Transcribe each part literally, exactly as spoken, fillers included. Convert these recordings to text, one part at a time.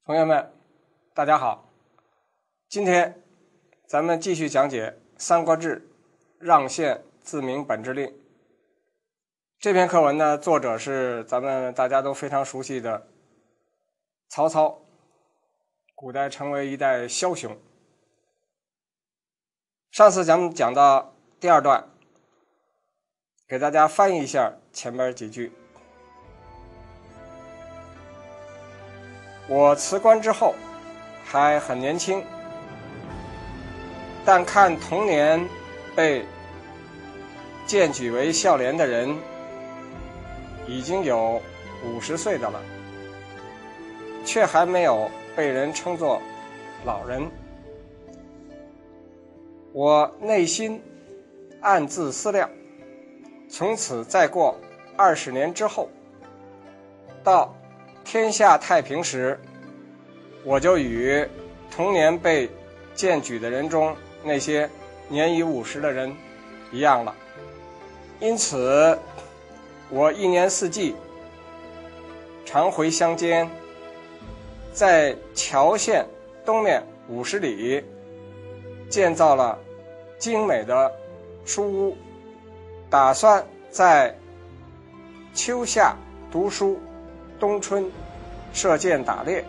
同学们，大家好。今天咱们继续讲解《三国志·让县自明本志令》这篇课文呢，作者是咱们大家都非常熟悉的曹操，古代成为一代枭雄。上次咱们讲到第二段，给大家翻译一下前面几句。我辞官之后还很年轻，但看同年被荐举为孝廉的人已经有五十岁的了，却还没有被人称作老人。我内心暗自思量，从此再过二十年之后，到天下太平时，我就与同年被荐举的人中那些年已五十的人一样了。因此我一年四季常回乡间，在谯县东面五十里建造了精美的书屋，打算在秋夏读书，冬春射箭打猎。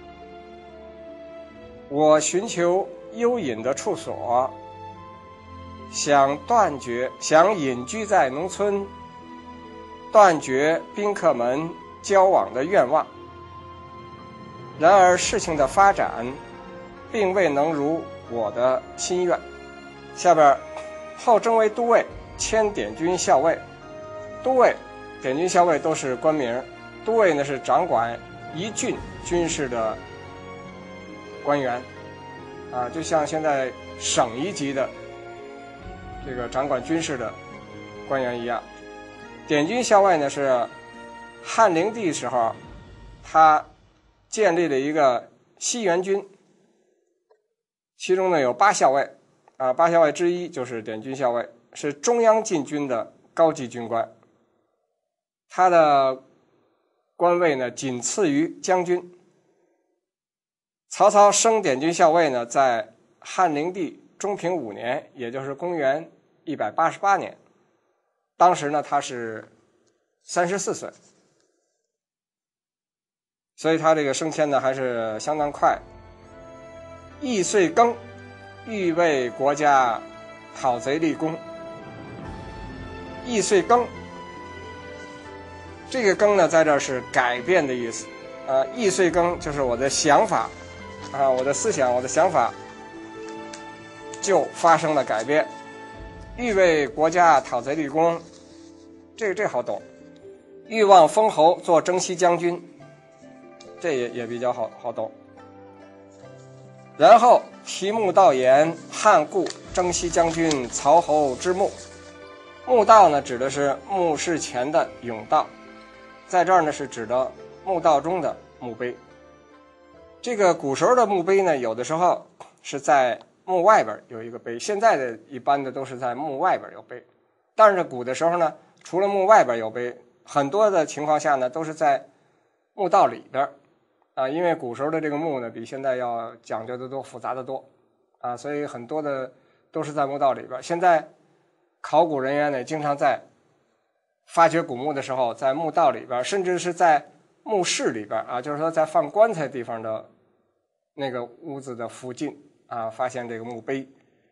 我寻求幽隐的处所，想断绝想隐居在农村，断绝宾客们交往的愿望。然而事情的发展并未能如我的心愿。下边后征为都尉，迁典军校尉。都尉、典军校尉都是官名，都尉呢是掌管一郡军事的官员，啊，就像现在省一级的这个掌管军事的官员一样。典军校尉呢是汉灵帝时候，他建立了一个西园军，其中呢有八校尉，啊，八校尉之一就是典军校尉，是中央禁军的高级军官，他的官位呢仅次于将军。曹操升典军校尉呢，在汉灵帝中平五年，也就是公元一百八十八年，当时呢他是三十四岁，所以他这个升迁呢还是相当快。易岁庚，欲为国家讨贼立功。易岁庚，这个庚呢在这是改变的意思，呃，易岁庚就是我的想法啊，我的思想，我的想法就发生了改变。欲为国家讨贼立功，这个这好懂。欲望封侯做征西将军，这也也比较好好懂。然后题目道言，汉故征西将军曹侯之墓。墓道呢指的是墓室前的甬道，在这儿呢是指的墓道中的墓碑。这个古时候的墓碑呢，有的时候是在墓外边有一个碑，现在的一般的都是在墓外边有碑。但是古的时候呢，除了墓外边有碑，很多的情况下呢都是在墓道里边啊，因为古时候的这个墓呢比现在要讲究的多，复杂的多啊，所以很多的都是在墓道里边。现在考古人员呢经常在发掘古墓的时候，在墓道里边，甚至是在墓室里边啊，就是说在放棺材地方的那个屋子的附近啊，发现这个墓碑。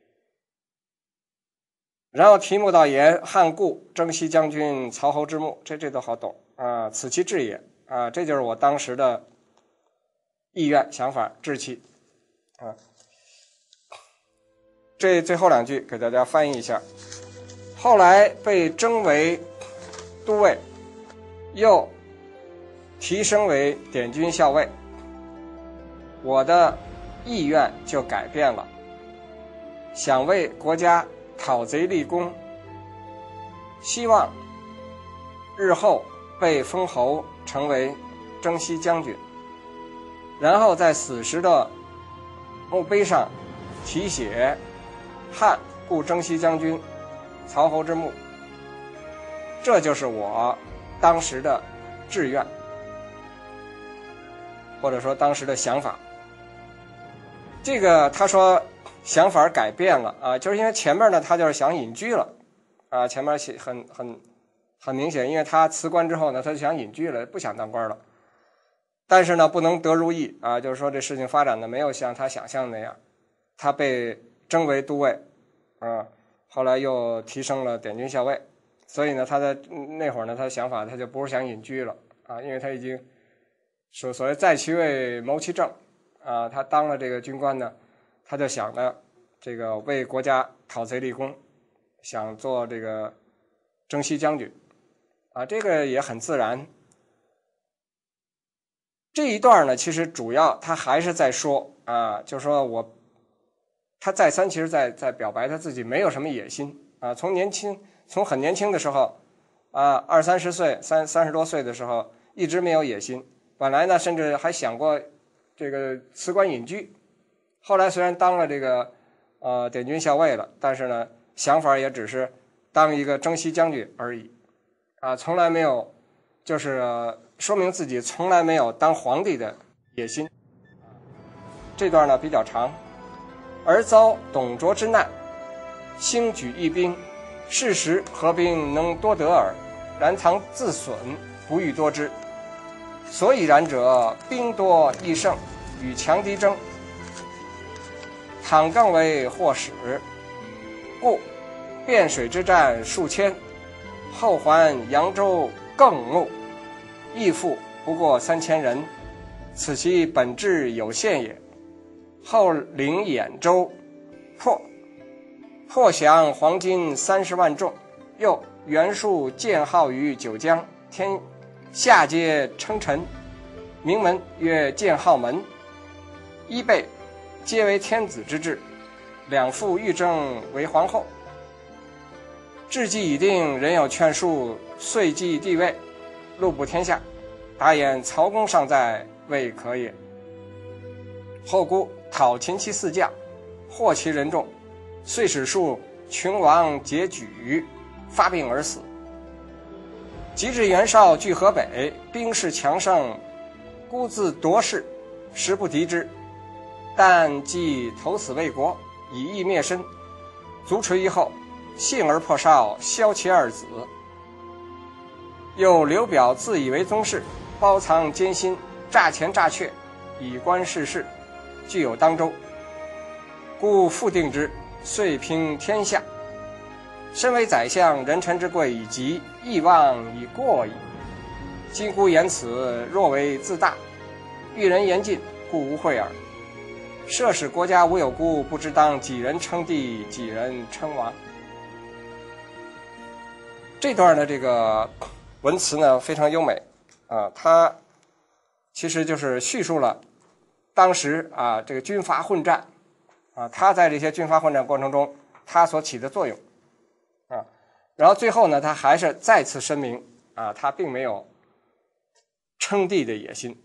然后题目道言，汉故征西将军曹侯之墓，这这都好懂啊，此其志也啊，这就是我当时的意愿、想法、志气啊。这最后两句给大家翻译一下。后来被征为都尉，又提升为典军校尉，我的意愿就改变了，想为国家讨贼立功，希望日后被封侯成为征西将军，然后在死时的墓碑上题写汉故征西将军曹侯之墓。这就是我当时的志愿。 或者说当时的想法。这个他说想法改变了啊，就是因为前面呢他就是想隐居了啊，前面很很很明显，因为他辞官之后呢，他就想隐居了，不想当官了。但是呢，不能得如意啊，就是说这事情发展的没有像他想象的那样，他被征为都尉啊，后来又提升了典军校尉，所以呢，他的那会儿呢，他的想法他就不是想隐居了啊，因为他已经所所谓在其位谋其政啊，他当了这个军官呢，他就想着这个为国家讨贼立功，想做这个征西将军啊，这个也很自然。这一段呢，其实主要他还是在说啊，就是说我他再三其实在在表白他自己没有什么野心啊，从年轻从很年轻的时候啊，二三十岁三三十多岁的时候一直没有野心，本来呢甚至还想过这个辞官隐居，后来虽然当了这个呃典军校尉了，但是呢想法也只是当一个征西将军而已啊，从来没有就是、呃、说明自己从来没有当皇帝的野心。这段呢比较长，而遭董卓之难，兴举义兵，事时何兵能多得耳？然藏自损，不欲多之。所以然者，兵多易胜，与强敌争，倘更为祸始，故汴水之战数千，后还扬州更目，义父不过三千人，此其本质有限也。后领兖州，破破降黄金三十万众，又袁术建号于九江，天下皆称臣，名门曰建号门。一辈皆为天子之志，两父欲争为皇后。志计已定，人有劝术，遂继帝位，路布天下。达言曹公尚在，未可也。后姑讨秦其四将，获其人众，遂使数群王皆举，发病而死。及至袁绍据河北，兵势强盛，孤自夺势，时不敌之。但既投死魏国，以义灭身，卒垂于后，幸而破绍，削其二子。又刘表自以为宗室，包藏奸心，诈钱诈却，以观世事，具有当州，故复定之，遂平天下。身为宰相，人臣之贵以及，义望已过矣。今乎言此，若为自大，遇人言尽，故无悔耳。设使国家无有孤，不知当几人称帝，几人称王。这段的这个文词呢非常优美啊，它其实就是叙述了当时啊这个军阀混战啊，他在这些军阀混战过程中他所起的作用啊，然后最后呢他还是再次声明啊，他并没有称帝的野心。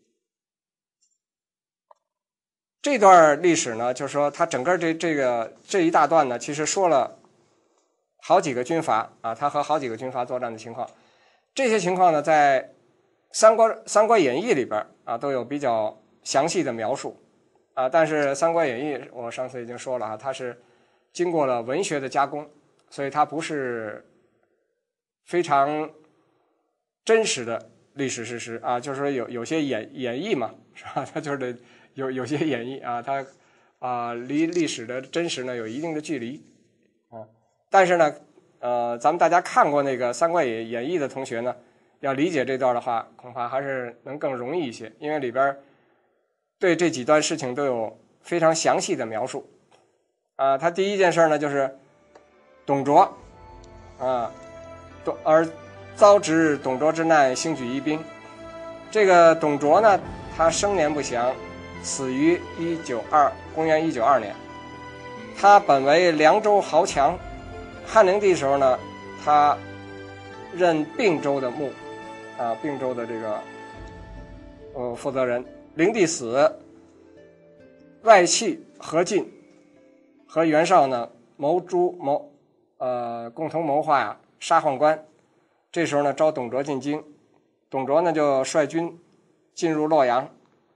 这段历史呢，就是说他整个这这个这一大段呢，其实说了好几个军阀啊，他和好几个军阀作战的情况。这些情况呢，在三国《三国演义》里边啊都有比较详细的描述啊。但是《三国演义》我上次已经说了啊，它是经过了文学的加工，所以它不是非常真实的历史事实啊。就是说有有些演演绎嘛，是吧？它就是得有有些演绎啊，它啊离历史的真实呢有一定的距离啊。但是呢，呃，咱们大家看过那个《三国演演义》的同学呢，要理解这段的话，恐怕还是能更容易一些，因为里边对这几段事情都有非常详细的描述啊。他第一件事呢，就是董卓啊，董而遭致董卓之难，兴举义兵。这个董卓呢，他生年不详，死于一九二公元一九二年。他本为凉州豪强，汉灵帝时候呢，他任并州的牧啊，并州的这个呃负责人。灵帝死，外戚何进和袁绍呢谋诛谋呃共同谋划呀杀宦官。这时候呢，召董卓进京，董卓呢就率军进入洛阳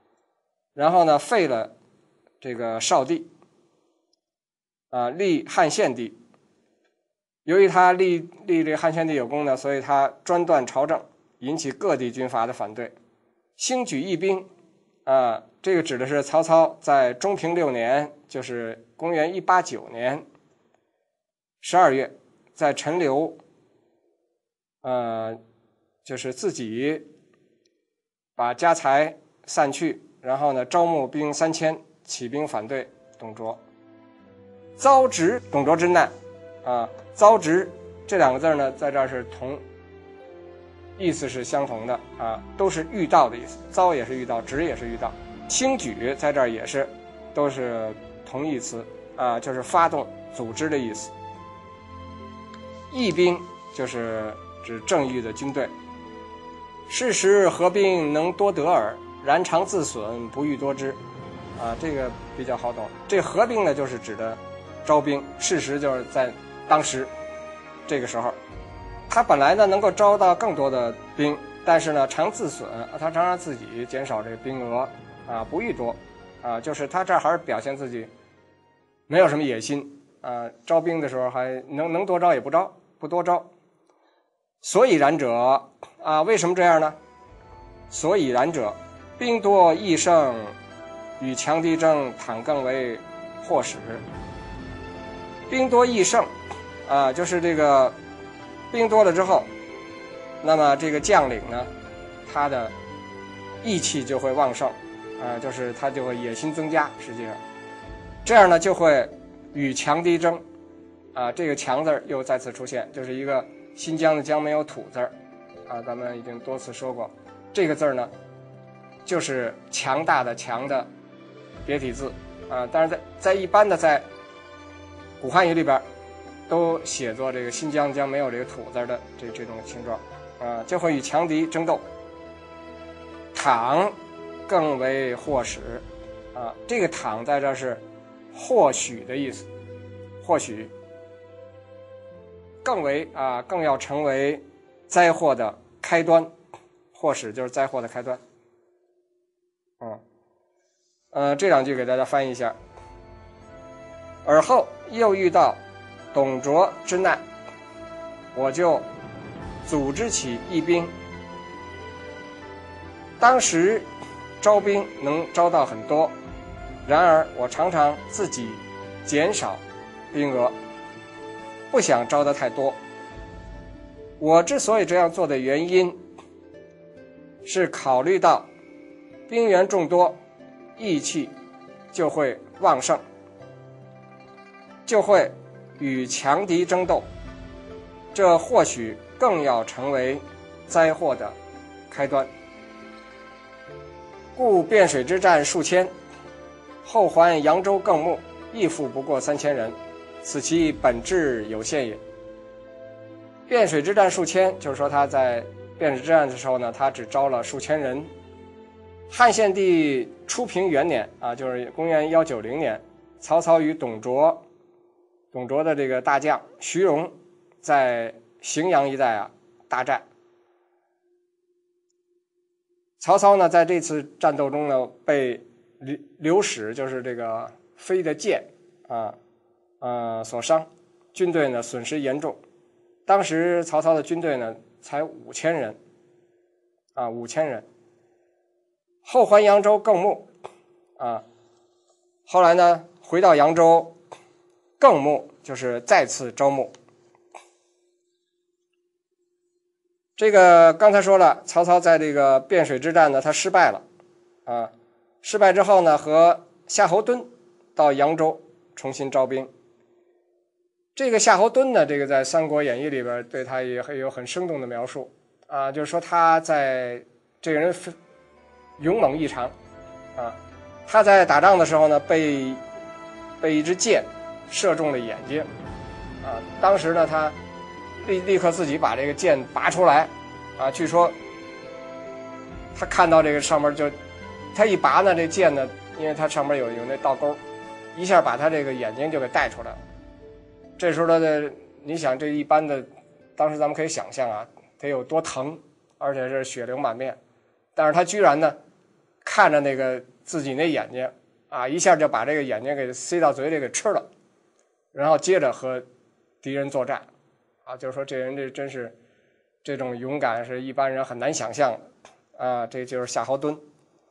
然后呢废了这个少帝，啊，立汉献帝。由于他立立这个汉献帝有功呢，所以他专断朝政，引起各地军阀的反对，兴举义兵。啊，这个指的是曹操在中平六年，就是公元一八九年十二月，在陈留，呃，就是自己把家财散去，然后呢招募兵三千，起兵反对董卓，遭执董卓之难。啊，遭执这两个字呢，在这儿是同意思是相同的啊，都是遇到的意思，遭也是遇到，执也是遇到。兴举在这儿也是都是同义词啊，就是发动组织的意思。义兵就是指正义的军队。是时合兵能多得耳，然常自损，不欲多之。啊，这个比较好懂。这合兵呢，就是指的招兵，是时就是在当时这个时候，他本来呢能够招到更多的兵，但是呢常自损，他常常自己减少这个兵额啊，不欲多啊，就是他这儿还是表现自己没有什么野心啊，招兵的时候还能能多招也不招，不多招。所以然者啊，为什么这样呢？所以然者，兵多益胜，与强敌争，倘更为祸始。兵多益胜啊，就是这个兵多了之后，那么这个将领呢，他的义气就会旺盛啊，就是他就会野心增加。实际上，这样呢就会与强敌争啊。这个强字又再次出现，就是一个新疆的疆没有土字啊，咱们已经多次说过，这个字呢就是强大的强的别体字啊。但是在在一般的在古汉语里边都写作这个新疆疆没有这个土字的这这种形状啊，就会与强敌争斗。倘更为祸始啊，这个倘在这是或许的意思，或许更为啊更要成为灾祸的开端，祸始就是灾祸的开端。嗯，呃，这两句给大家翻译一下。而后又遇到董卓之难，我就组织起义兵。当时招兵能招到很多，然而我常常自己减少兵额，不想招得太多。我之所以这样做的原因，是考虑到兵员众多，义气就会旺盛，就会与强敌争斗，这或许更要成为灾祸的开端。故汴水之战数千，后还扬州更募，亦复不过三千人，此其本质有限也。汴水之战数千，就是说他在汴水之战的时候呢，他只招了数千人。汉献帝初平元年啊，就是公元一九零年，曹操与董卓董卓的这个大将徐荣在荥阳一带啊大战。曹操呢在这次战斗中呢被流流矢，就是这个飞的箭啊呃所伤，军队呢损失严重。当时曹操的军队呢才五千人啊五千人。后还扬州更募啊，后来呢回到扬州更募，就是再次招募。这个刚才说了，曹操在这个汴水之战呢他失败了啊，失败之后呢和夏侯惇到扬州重新招兵。这个夏侯惇呢，这个在《三国演义》里边对他也有很生动的描述啊，就是说他在这个人勇猛异常啊，他在打仗的时候呢被被一支箭射中了眼睛啊，当时呢他立立刻自己把这个箭拔出来啊，据说他看到这个上面就他一拔呢，这箭呢因为它上面有有那倒钩，一下把他这个眼睛就给带出来了。这时候的你想这一般的当时咱们可以想象啊得有多疼，而且是血流满面，但是他居然呢看着那个自己那眼睛啊，一下就把这个眼睛给塞到嘴里给吃了，然后接着和敌人作战啊，就是说这人这真是这种勇敢是一般人很难想象的啊，这就是夏侯惇。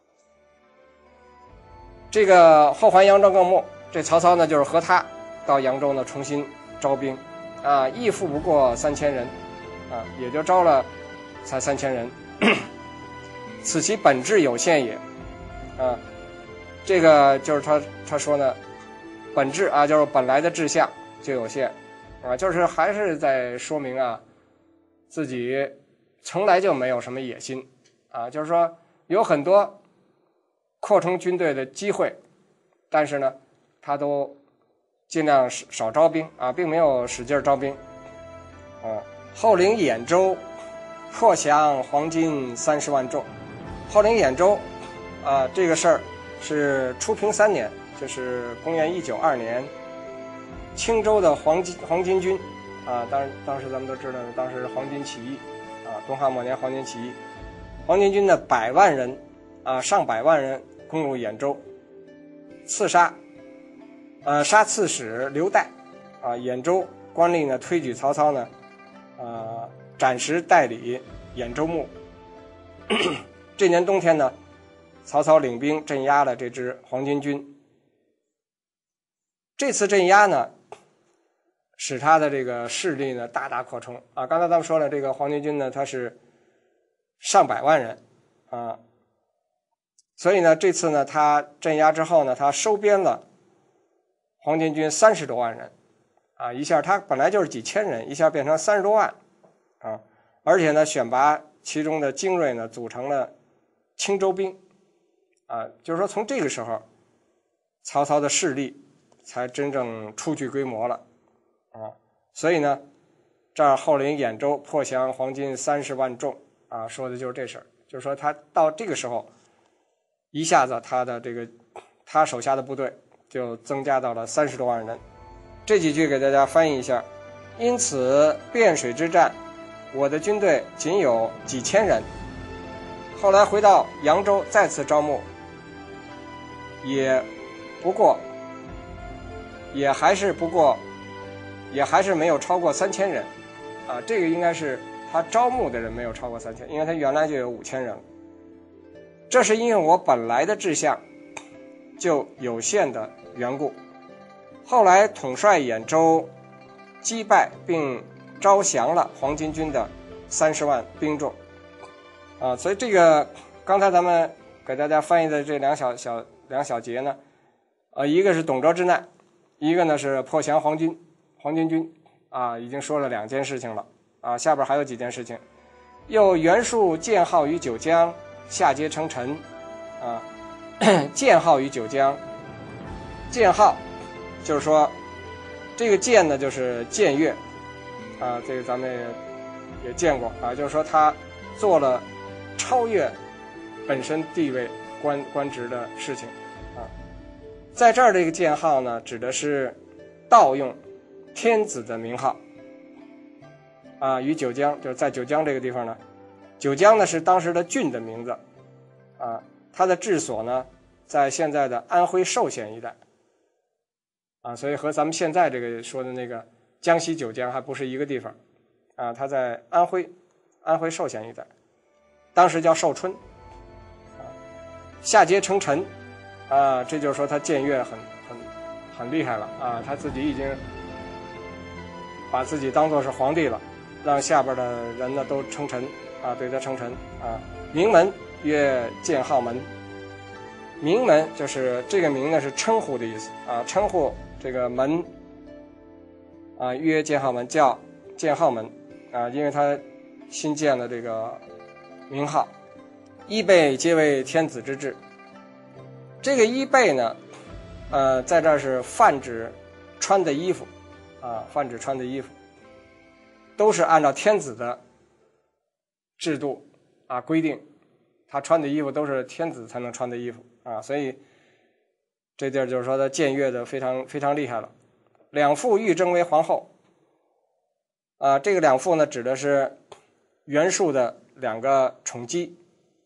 这个后还扬州更末，这曹操呢就是和他到扬州呢重新招兵啊，亦复不过三千人啊，也就招了才三千人，此其本质有限也啊。这个就是他他说呢，本质啊就是本来的志向就有限啊，就是还是在说明啊自己从来就没有什么野心啊，就是说有很多扩充军队的机会，但是呢他都尽量少招兵啊，并没有使劲招兵啊。后领兖州，破降黄巾三十万众。后领兖州啊，这个事儿是初平三年，就是公元一九二年，青州的黄巾黄巾军啊，当当时咱们都知道，当时黄巾起义啊，东汉末年黄巾起义，黄巾军的百万人啊，上百万人攻入兖州，刺杀，呃，杀刺史刘岱啊，兖州官吏呢推举曹操呢，呃，暂时代理兖州牧。这年冬天呢，曹操领兵镇压了这支黄巾军。这次镇压呢，使他的这个势力呢大大扩充啊。刚才咱们说了，这个黄巾军呢，它是上百万人啊。所以呢，这次呢，他镇压之后呢，他收编了黄巾军三十多万人，啊，一下他本来就是几千人，一下变成三十多万，啊，而且呢，选拔其中的精锐呢，组成了青州兵，啊，就是说从这个时候，曹操的势力才真正初具规模了，啊，所以呢，这儿后领兖州，破降黄巾三十万众，啊，说的就是这事儿，就是说他到这个时候。一下子他的这个他手下的部队就增加到了三十多万人。这几句给大家翻译一下。因此汴水之战，我的军队仅有几千人，后来回到扬州再次招募，也不过也还是不过也还是没有超过三千人啊，这个应该是他招募的人没有超过三千，因为他原来就有五千人。这是因为我本来的志向就有限的缘故。后来统帅兖州，击败并招降了黄巾军的三十万兵众，啊，所以这个刚才咱们给大家翻译的这两小小两小节呢，呃，一个是董卓之难，一个呢是破降黄巾黄巾军，啊，已经说了两件事情了，啊，下边还有几件事情，又袁术建号于九江。下阶称臣，啊，建号于九江。建号就是说，这个建呢就是僭越，啊，这个咱们也也见过啊，就是说他做了超越本身地位官官职的事情，啊，在这儿这个建号呢，指的是盗用天子的名号，啊，于九江，就是在九江这个地方呢。九江呢是当时的郡的名字，啊，它的治所呢在现在的安徽寿县一带，啊，所以和咱们现在这个说的那个江西九江还不是一个地方，啊，它在安徽安徽寿县一带，当时叫寿春，啊，下阶称臣，啊，这就是说他僭越很很很厉害了，啊，他自己已经把自己当作是皇帝了，让下边的人呢都称臣。啊，对他称臣啊，名门曰建号门。名门就是这个名呢是称呼的意思啊，称呼这个门啊曰建号门，叫建号门啊，因为他新建了这个名号。衣被皆为天子之制。这个衣被呢，呃，在这儿是泛指穿的衣服啊，泛指穿的衣服，都是按照天子的制度啊规定，他穿的衣服都是天子才能穿的衣服啊，所以这地儿就是说他僭越的非常非常厉害了。两妇欲征为皇后，啊，这个两妇呢指的是袁术的两个宠姬，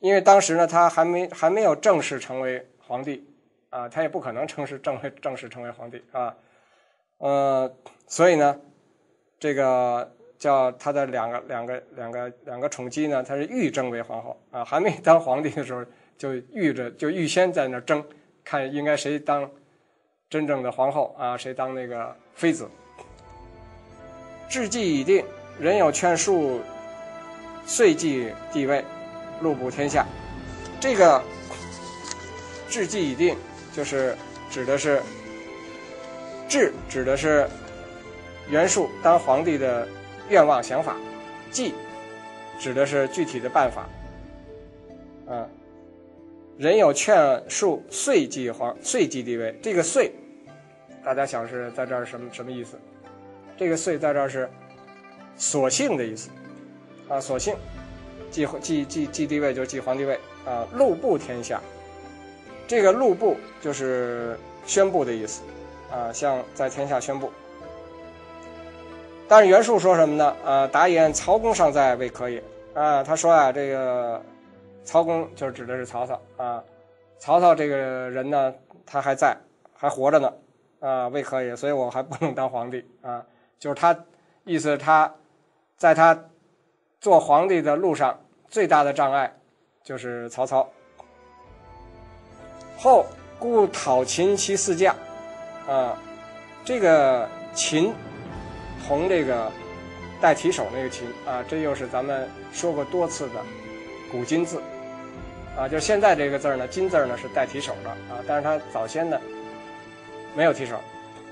因为当时呢他还没还没有正式成为皇帝啊，他也不可能正式正正式成为皇帝啊，呃，所以呢，这个叫他的两个两个两个两个宠姬呢，他是预征为皇后啊，还没当皇帝的时候就预着就预先在那争，看应该谁当真正的皇后啊，谁当那个妃子。制计已定，人有劝术，遂继帝位，禄布天下。这个制计已定，就是指的是制，指的是袁术当皇帝的愿望想法；计指的是具体的办法。啊，人有劝术，遂继皇，遂继帝位。这个遂，大家想是在这儿什么什么意思？这个遂在这儿是所幸的意思啊，所幸继继继继帝位就是继皇帝位啊，禄布天下。这个禄布就是宣布的意思啊，向在天下宣布。但是袁术说什么呢？啊，答言曹公尚在，未可也啊。他说啊，这个曹公就是指的是曹操啊，曹操这个人呢，他还在，还活着呢啊，未可也，所以我还不能当皇帝啊。就是他意思，他在他做皇帝的路上最大的障碍就是曹操。后故讨秦其四将啊，这个秦同这个带提手那个秦啊，这又是咱们说过多次的古今字啊，就是现在这个字呢，金字呢是带提手的啊，但是它早先呢没有提手。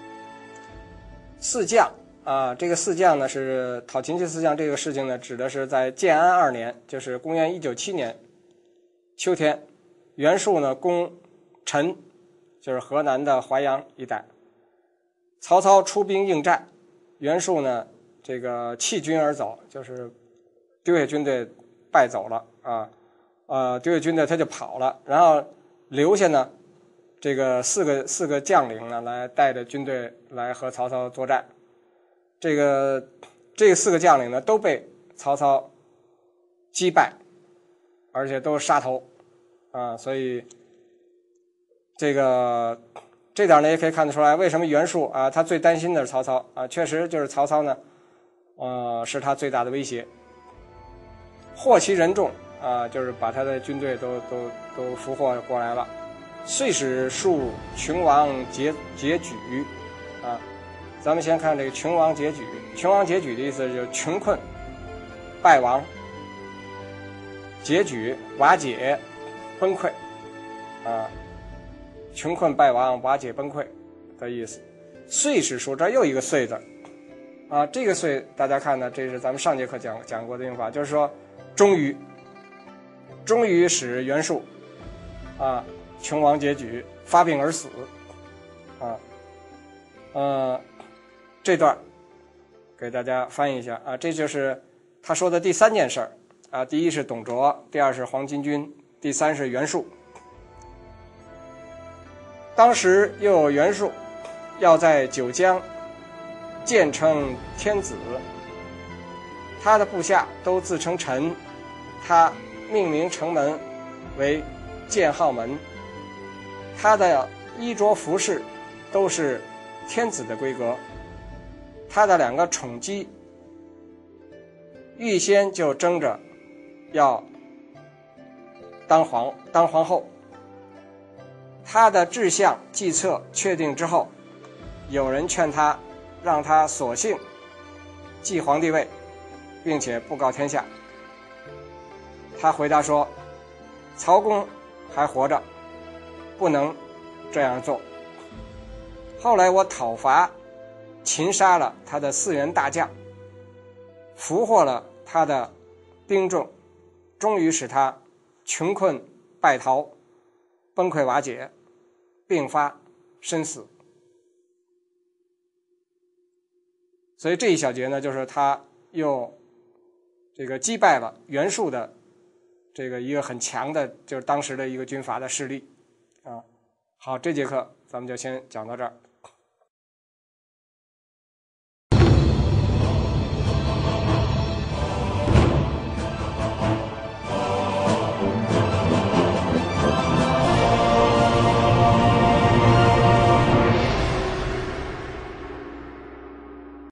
四将啊，这个四将呢是讨秦其四将，这个事情呢指的是在建安二年，就是公元一九七年秋天，袁术呢攻陈，就是河南的淮阳一带，曹操出兵应战，袁术呢这个弃军而走，就是丢下军队败走了啊，呃丢下军队他就跑了，然后留下呢这个四个四个将领呢来带着军队来和曹操作战。这个这四个将领呢都被曹操击败，而且都是杀头啊，所以这个这点呢也可以看得出来，为什么袁术啊他最担心的是曹操啊，确实就是曹操呢呃是他最大的威胁。获其人众啊，就是把他的军队都都都俘获过来了。遂使术穷王拮拮据啊，咱们先看这个穷王拮据。穷王拮据的意思就是穷困败亡，拮据瓦解崩溃啊，穷困败亡瓦解崩溃的意思。遂使术，这又一个遂字啊，这个遂大家看呢，这是咱们上节课讲讲过的用法，就是说终于终于使袁术啊穷王拮据，发病而死啊。呃这段给大家翻译一下啊，这就是他说的第三件事啊，第一是董卓，第二是黄巾军，第三是袁术。当时又有袁术要在九江建称天子，他的部下都自称臣，他命名城门为建号门，他的衣着服饰都是天子的规格，他的两个宠姬预先就争着要当皇当皇后，他的志向计策确定之后，有人劝他让他索性继皇帝位，并且布告天下。他回答说，曹公还活着，不能这样做。后来我讨伐擒杀了他的四员大将，俘获了他的兵众，终于使他穷困败逃，崩溃瓦解，病发身死。所以这一小节呢，就是他又这个击败了袁术的这个一个很强的，就是当时的一个军阀的势力啊。好，这节课咱们就先讲到这儿。